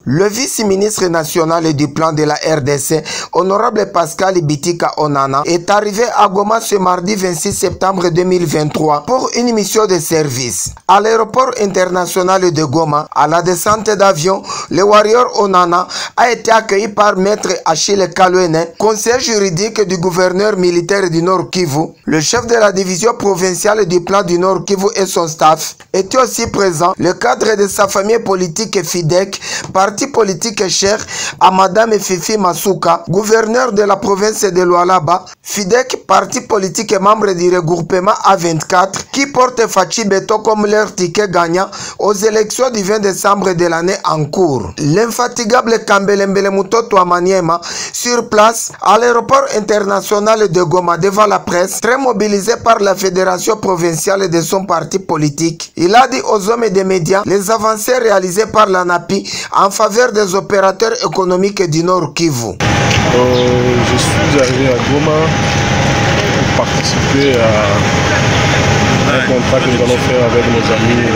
Le vice-ministre national du plan de la RDC, honorable Pascal Bitika Onana, est arrivé à Goma ce mardi 26 septembre 2023 pour une mission de service. À l'aéroport international de Goma, à la descente d'avion, le warrior Onana a été accueilli par maître Achille Kalouene, conseiller juridique du gouverneur militaire du Nord Kivu. Le chef de la division provinciale du plan du Nord Kivu et son staff étaient aussi présents. Le cadre de sa famille politique FIDEC, parti politique cher à Madame Fifi Masuka, gouverneur de la province de Lualaba. FIDEC, parti politique et membre du regroupement A24, qui porte Fachi Beto comme leur ticket gagnant aux élections du 20 décembre de l'année en cours. L'infatigable Kambelembele Mutoto Amaniema, sur place à l'aéroport international de Goma devant la presse, très mobilisé par la fédération provinciale de son parti politique. Il a dit aux hommes des médias les avancées réalisées par l'ANAPI en faveur des opérateurs économiques du Nord Kivu. Je suis arrivé à Goma pour participer à un contrat que nous allons faire avec nos amis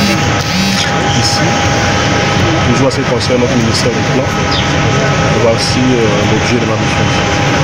ici. Toujours à ce qui concerne notre ministère du plan. Voici l'objet de ma mission.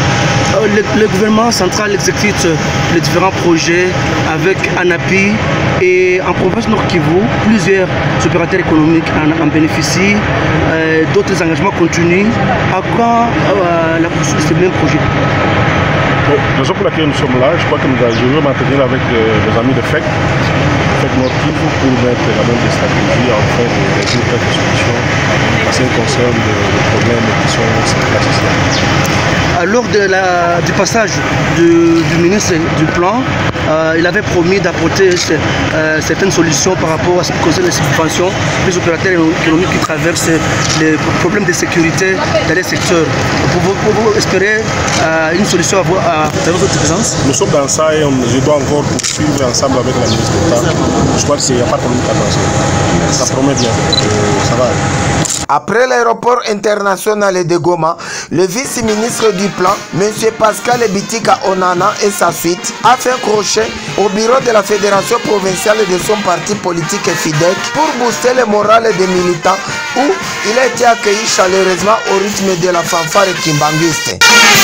Le gouvernement central exécute les différents projets avec ANAPI et en province Nord Kivu, plusieurs opérateurs économiques en bénéficient, d'autres engagements continuent. À quand la poursuite de ce même projet? Bon, la raison pour laquelle nous sommes là, je crois que je veux m'entretenir avec nos amis de FEC Nord Kivu pour mettre la même stratégie afin de résoudre quelques solutions en ce qui concerne les problèmes qui sont centrales ici. Lors du passage du ministre du plan, il avait promis d'apporter certaines solutions par rapport à ce qui concerne les subventions des opérateurs économiques qui traversent les problèmes de sécurité dans les secteurs. Pouvez-vous espérer une solution dans votre présence? Nous sommes dans ça et je dois encore poursuivre ensemble avec la ministre d'État. Je crois qu'il n'y a pas de problème d'attention. Ça promet bien, ça va. Après l'aéroport international de Goma, le vice-ministre du plan, M. Pascal Bitika Onana et sa suite, a fait crochet au bureau de la fédération provinciale de son parti politique FIDEC pour booster le moral des militants où il a été accueilli chaleureusement au rythme de la fanfare kimbanguiste.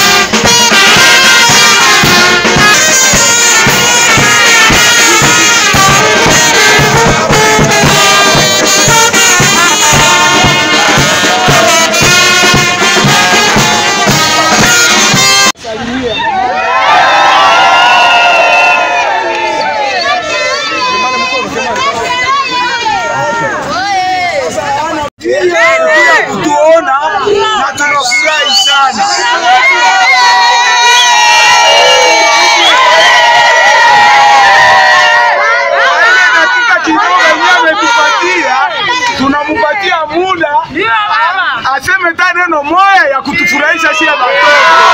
Tunamupatia muda aseme neno moja ya kutufurahisha sisi watoto.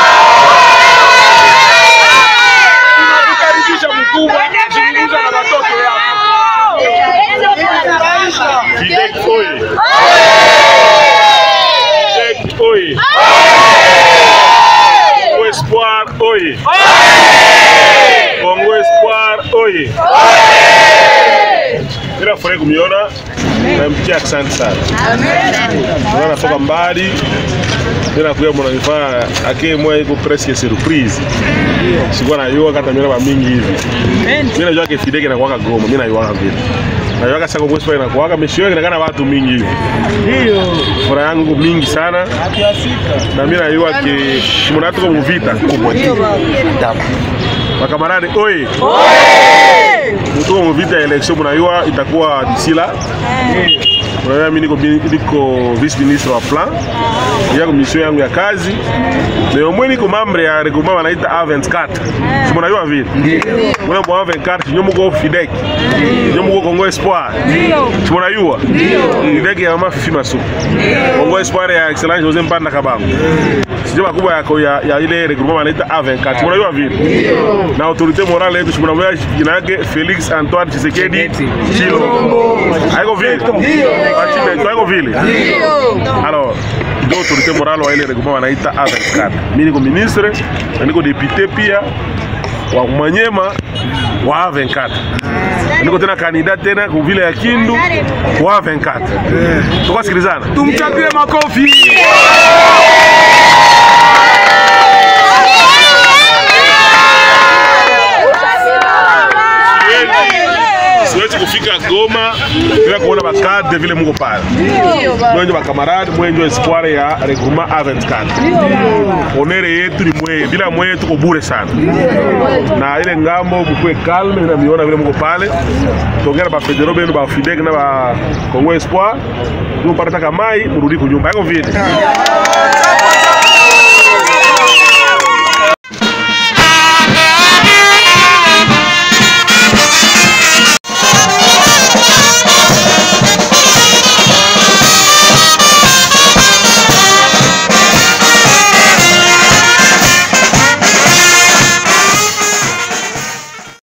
Tunakukaribisha mkubwa kuzungumza na watoto yako. FIDEC oye! FIDEC oye! Congo Espoir oye! Congo Espoir oye! Ninafurahi kumiona na mtia asante sana. Amen. Natoka mbali. Ninakuja mnanifanya ake moyo iko presque surprise. Sikuwa najua kata mimi na mingi hivi. Mimi najua ke FIDEC inakuwa Goma, mimi najua vile. Najua kasa Congo Espoir inakuwa mishio inakana watu mingi hivi. Ndio. Furaha yangu mingi sana. Na mimi najua ke mnato kwa mvita kubwa. Makamarade oye! Mtu mvita ya election mnajua itakuwa disila. Mnajua mimi niko vice ministre wa plan. Niko mission yangu ya kazi. Leo mimi niko membre ya regroupement wanaita A24. Mnajua vile. Mwana kwa A24 nyomo go FIDEC. Nyomo go Congo Espoir. Mnajua? FIDEC ya mama Fifi Masuka. Congo Espoir ya excellence Jose Mpanda Kabango. Sijua kubwa ya ile regroupement wanaita A24. Mnajua vile. Na autorité morale yetu mnamwona jina yake Felix Antoine Tshisekedi Tshilombo. Haiko vile. Haiko vile. Alors, l'autorité morale wa ile regroupement wanaita A24. Mimi niko ministre, na niko député pia wa Manyema wa A24. niko tena kandida tena kwa vile ya Kindu kwa 24. Tukasikilizana. Tumchapie makofi. Siwezi kufika Goma bila kuona bakade vile mko pale. Mwenye ba camarade, mwenye espoir ya regroupement A24. Onere yetu ni mwe, bila mwe tuko bure sana. Na ile ngambo mkwe calme na miona vile mko pale. Tongera ba federo beno ba Fidek na ba Congo Espoir. Tunapata kama mai mrudi kunyumba yako vile.